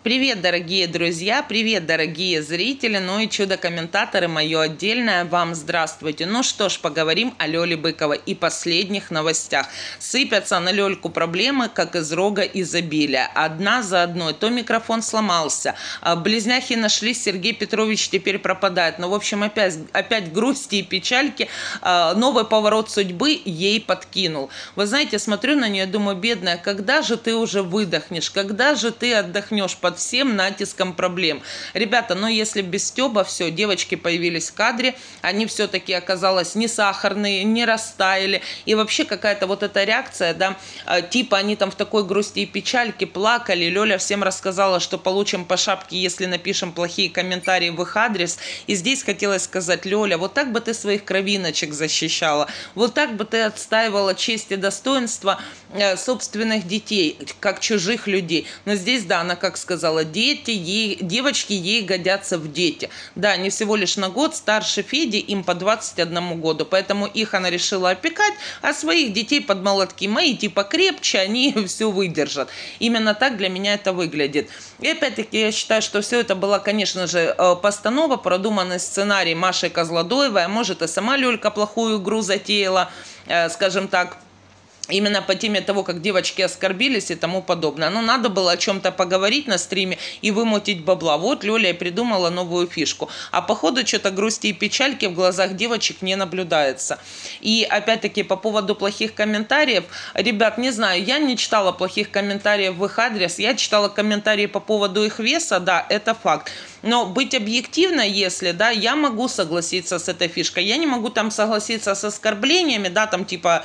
Привет, дорогие друзья, привет, дорогие зрители, ну и чудо-комментаторы, мое отдельное вам здравствуйте. Ну что ж, поговорим о Лёле Быковой и последних новостях. Сыпятся на Лёльку проблемы, как из рога изобилия. Одна за одной. То микрофон сломался, близняхи нашлись, Сергей Петрович теперь пропадает. Ну, в общем, опять грусти и печальки. Новый поворот судьбы ей подкинул. Вы знаете, смотрю на нее, думаю, бедная, когда же ты уже выдохнешь, когда же ты отдохнешь под всем натиском проблем. Ребята, ну если без Стёба все, девочки появились в кадре, они все-таки оказалось не сахарные, не растаяли. И вообще какая-то вот эта реакция, да, типа они там в такой грусти и печальке плакали. Лёля всем рассказала, что получим по шапке, если напишем плохие комментарии в их адрес. И здесь хотелось сказать: Лёля, вот так бы ты своих кровиночек защищала, вот так бы ты отстаивала честь и достоинство собственных детей, как чужих людей. Но здесь, да, она как сказала, девочки ей годятся в дети. Да, они всего лишь на год старше Феди, им по 21 году, поэтому их она решила опекать, а своих детей под молотки. Мои типа крепче, они все выдержат. Именно так для меня это выглядит. И опять-таки я считаю, что все это была, конечно же, постанова, продуманный сценарий Маши Козлодоевой, а может и сама Лёлька плохую игру затеяла, скажем так, именно по теме того, как девочки оскорбились и тому подобное. Но надо было о чем-то поговорить на стриме и вымутить бабла. Вот Лёля и придумала новую фишку. А походу что-то грусти и печальки в глазах девочек не наблюдается. И опять-таки по поводу плохих комментариев. Ребят, не знаю, я не читала плохих комментариев в их адрес. Я читала комментарии по поводу их веса, да, это факт. Но быть объективной, если, да, я могу согласиться с этой фишкой. Я не могу там согласиться с оскорблениями, да, там типа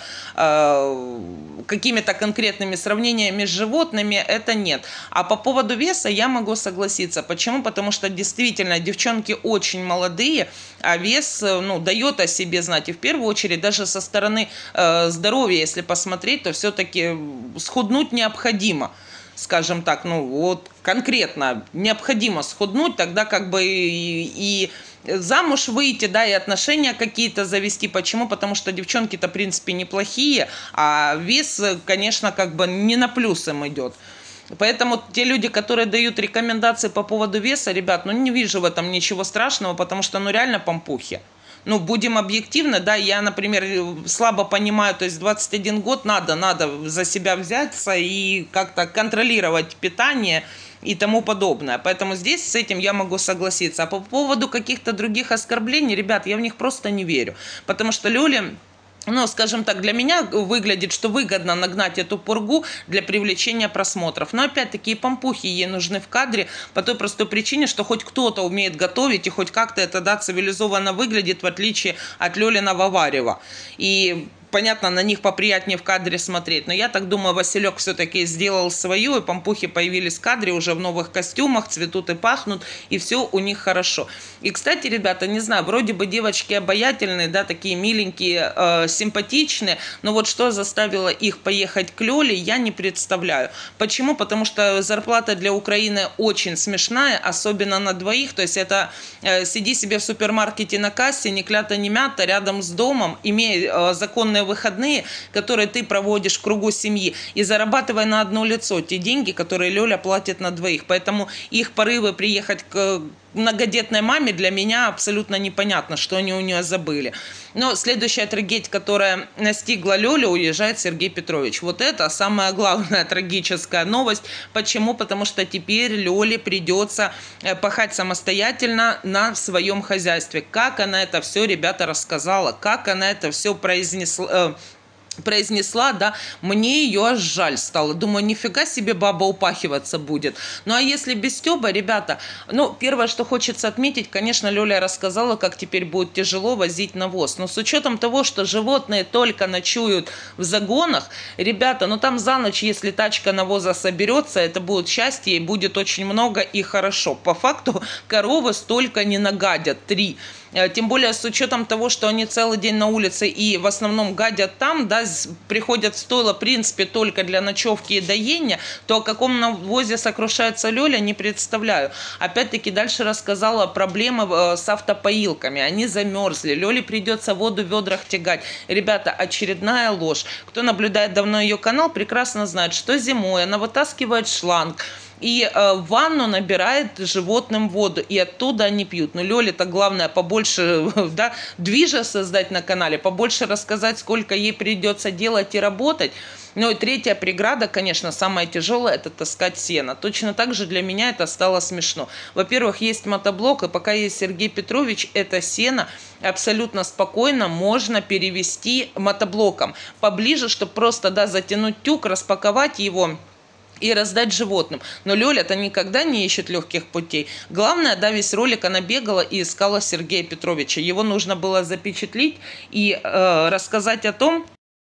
какими-то конкретными сравнениями с животными, это нет. А по поводу веса я могу согласиться. Почему? Потому что действительно девчонки очень молодые, а вес, ну, дает о себе знать. И в первую очередь даже со стороны здоровья, если посмотреть, то все-таки схуднуть необходимо. Скажем так, ну вот конкретно необходимо схуднуть, тогда как бы и замуж выйти, да, и отношения какие-то завести. Почему? Потому что девчонки-то, в принципе, неплохие, а вес, конечно, как бы не на плюс им идет. Поэтому те люди, которые дают рекомендации по поводу веса, ребят, ну не вижу в этом ничего страшного, потому что, ну реально помпухи. Ну, будем объективны, да, я, например, слабо понимаю, то есть 21 год надо за себя взяться и как-то контролировать питание и тому подобное. Поэтому здесь с этим я могу согласиться. А по поводу каких-то других оскорблений, ребят, я в них просто не верю. Потому что Лёля, ну, скажем так, для меня выглядит, что выгодно нагнать эту пургу для привлечения просмотров. Но опять-таки и помпухи ей нужны в кадре по той простой причине, что хоть кто-то умеет готовить и хоть как-то это, да, цивилизованно выглядит, в отличие от Лёлиного варева. И понятно, на них поприятнее в кадре смотреть. Но я так думаю, Василек все-таки сделал свою, и помпухи появились в кадре уже в новых костюмах, цветут и пахнут, и все у них хорошо. И, кстати, ребята, не знаю, вроде бы девочки обаятельные, да, такие миленькие, симпатичные, но вот что заставило их поехать к Лёле, я не представляю. Почему? Потому что зарплата для Украины очень смешная, особенно на двоих, то есть это сиди себе в супермаркете на кассе, не клята, не мята, рядом с домом, имея законные выходные, которые ты проводишь в кругу семьи, и зарабатывай на одно лицо те деньги, которые Лёля платит на двоих. Поэтому их порывы приехать к многодетной маме для меня абсолютно непонятно, что они у нее забыли. Но следующая трагедия, которая настигла Лёлю, уезжает Сергей Петрович. Вот это самая главная трагическая новость. Почему? Потому что теперь Лёле придется пахать самостоятельно на своем хозяйстве. Как она это все, ребята, рассказала, как она это все произнесла, да, мне ее аж жаль стало. Думаю, нифига себе баба упахиваться будет. Ну, а если без Стёба, ребята, ну, первое, что хочется отметить, конечно, Лёля рассказала, как теперь будет тяжело возить навоз. Но с учетом того, что животные только ночуют в загонах, ребята, ну, там за ночь, если тачка навоза соберется, это будет счастье, и будет очень много и хорошо. По факту коровы столько не нагадят, 3. Тем более с учетом того, что они целый день на улице и в основном гадят там, да, приходят в стойло, в принципе, только для ночевки и доения, то о каком навозе сокрушается Лёля, не представляю. Опять-таки дальше рассказала проблемы с автопоилками. Они замерзли. Лёле придется воду в ведрах тягать. Ребята, очередная ложь. Кто наблюдает давно ее канал, прекрасно знает, что зимой она вытаскивает шланг, и в ванну набирает животным воду, и оттуда они пьют. Но Лёле-то главное побольше да, движа создать на канале, побольше рассказать, сколько ей придется делать и работать. Ну и третья преграда, конечно, самая тяжелая, это таскать сено. Точно так же для меня это стало смешно. Во-первых, есть мотоблок, и пока есть Сергей Петрович, это сено абсолютно спокойно можно перевести мотоблоком поближе, чтобы просто да, затянуть тюк, распаковать его и раздать животным. Но Лёля-то никогда не ищет легких путей. Главное, да, весь ролик она бегала и искала Сергея Петровича. Его нужно было запечатлеть и рассказать о том,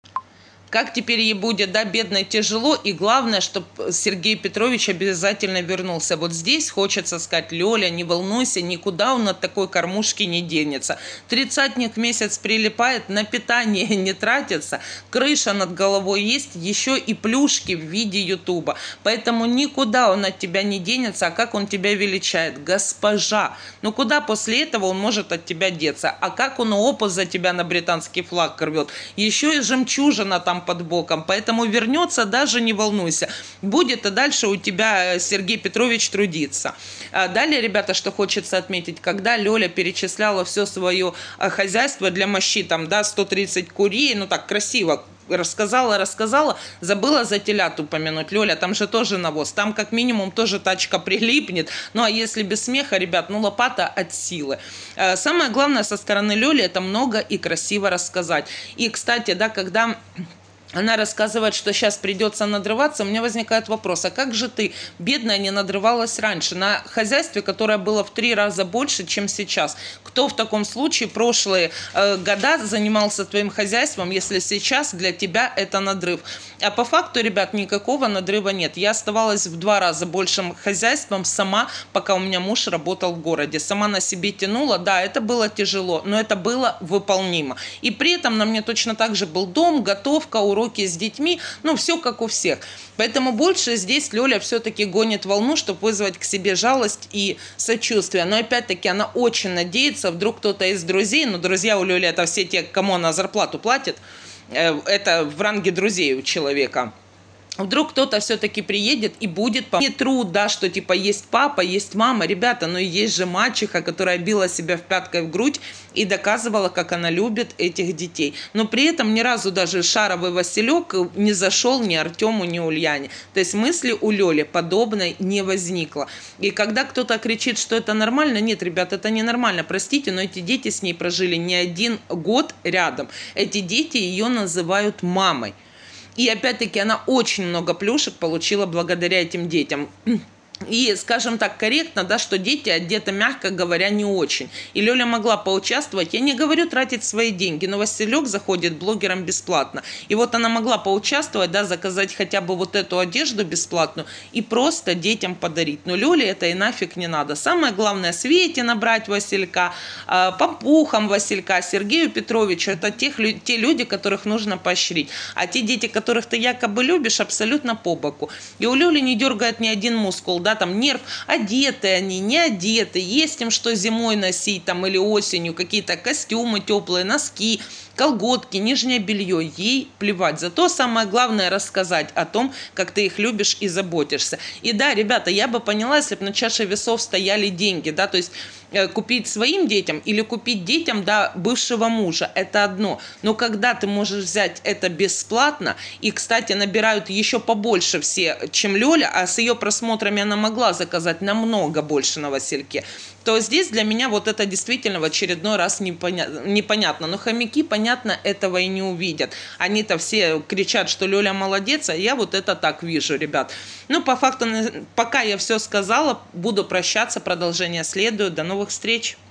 как теперь ей будет, да, бедной тяжело, и главное, чтобы Сергей Петрович обязательно вернулся. Вот здесь хочется сказать: Лёля, не волнуйся, никуда он от такой кормушки не денется. Тридцатник в месяц прилипает, на питание не тратится, крыша над головой есть, еще и плюшки в виде ютуба. Поэтому никуда он от тебя не денется, а как он тебя величает: госпожа. Ну куда после этого он может от тебя деться? А как он опус за тебя на британский флаг рвет? Еще и жемчужина там под боком, поэтому вернется, даже не волнуйся. Будет и дальше у тебя Сергей Петрович трудиться. Далее, ребята, что хочется отметить, когда Лёля перечисляла все свое хозяйство для мощи, там, да, 130 курей, ну так красиво рассказала, забыла за телят упомянуть. Лёля, там же тоже навоз, там как минимум тоже тачка прилипнет. Ну а если без смеха, ребят, ну лопата от силы. Самое главное со стороны Лёли — это много и красиво рассказать. И, кстати, да, когда она рассказывает, что сейчас придется надрываться, у меня возникает вопрос: а как же ты, бедная, не надрывалась раньше на хозяйстве, которое было в 3 раза больше, чем сейчас? Кто в таком случае прошлые года занимался твоим хозяйством, если сейчас для тебя это надрыв? А по факту, ребят, никакого надрыва нет. Я оставалась в 2 раза большим хозяйством сама, пока у меня муж работал в городе. Сама на себе тянула, да, это было тяжело, но это было выполнимо. И при этом на мне точно так же был дом, готовка, уроки с детьми, ну, все как у всех. Поэтому больше здесь Лёля все-таки гонит волну, чтобы вызвать к себе жалость и сочувствие. Но опять-таки она очень надеется, вдруг кто-то из друзей, но друзья у Лёли — это все те, кому она зарплату платит, это в ранге друзей у человека. Вдруг кто-то все-таки приедет и будет не труд, да, что типа есть папа, есть мама. Ребята, но есть же мачеха, которая била себя в пяткой в грудь и доказывала, как она любит этих детей. Но при этом ни разу даже шаровый Василек не зашел ни Артему, ни Ульяне. То есть мысли у Лёли подобной не возникло. И когда кто-то кричит, что это нормально, нет, ребят, это не нормально. Простите, но эти дети с ней прожили не 1 год рядом. Эти дети ее называют мамой. И опять-таки она очень много плюшек получила благодаря этим детям. И, скажем так, корректно, да, что дети одеты, мягко говоря, не очень. И Лёля могла поучаствовать. Я не говорю тратить свои деньги, но Василек заходит блогерам бесплатно. И вот она могла поучаствовать, да, заказать хотя бы вот эту одежду бесплатную и просто детям подарить. Но Лёле это и нафиг не надо. Самое главное — Свете набрать Василька, Папухам Василька, Сергею Петровичу. Это те люди, которых нужно поощрить. А те дети, которых ты якобы любишь, абсолютно по боку. И у Лёли не дергает ни один мускул, да, там нерв, одеты они, не одеты, есть им что зимой носить там или осенью, какие-то костюмы теплые, носки, колготки, нижнее белье, ей плевать. Зато самое главное — рассказать о том, как ты их любишь и заботишься. И да, ребята, я бы поняла, если бы на чаше весов стояли деньги, да, то есть купить своим детям или купить детям, да, бывшего мужа, это одно. Но когда ты можешь взять это бесплатно, и, кстати, набирают еще побольше все, чем Лёля, а с ее просмотрами она могла заказать намного больше на Васильке, то здесь для меня вот это действительно в очередной раз непонятно. Но хомяки, понятно, этого и не увидят. Они-то все кричат, что Лёля молодец, а я вот это так вижу, ребят. Ну, по факту, пока я все сказала, буду прощаться, продолжение следует. До новых встреч!